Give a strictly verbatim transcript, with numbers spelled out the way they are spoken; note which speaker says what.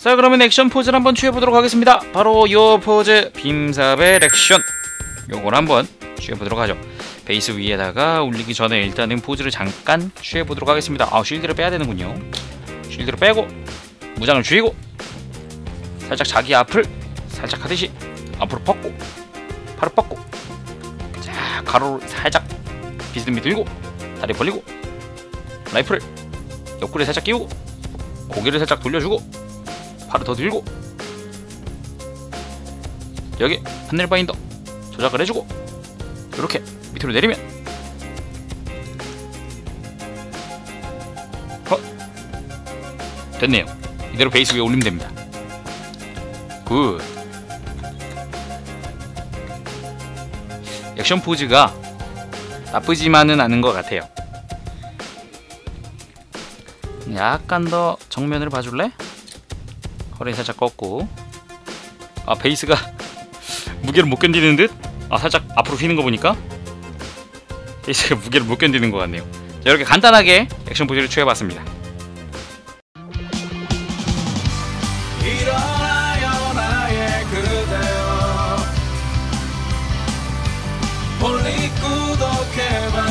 Speaker 1: 자, 그러면 액션 포즈를 한번 취해보도록 하겠습니다. 바로 요 포즈, 빔사벨 액션. 요걸 한번 취해보도록 하죠. 베이스 위에다가 올리기 전에 일단은 포즈를 잠깐 취해보도록 하겠습니다. 아, 쉴드를 빼야 되는군요. 쉴드를 빼고 무장을 쥐고 살짝 자기 앞을 살짝 하듯이 앞으로 뻗고 팔을 뻗고, 자, 가로를 살짝 비스듬히 들고 다리 벌리고 라이프를 옆구리에 살짝 끼우고 고개를 살짝 돌려주고 팔을 더 들고 여기 하늘 바인더 조작을 해주고 이렇게 밑으로 내리면 어? 됐네요. 이대로 베이스 위에 올리면 됩니다. 굿. 액션 포즈가 나쁘지만은 않은 것 같아요. 약간 더 정면을 봐줄래? 허리 살짝 꺾고. 아, 베이스가 무게를 못 견디는 듯? 아, 살짝 앞으로 휘는 거 보니까 베이스가 무게를 못 견디는 것 같네요. 자, 이렇게 간단하게 액션 포즈를 취해봤습니다.
Speaker 2: 일어나요 나의 그대여, 멀리 구독해봐.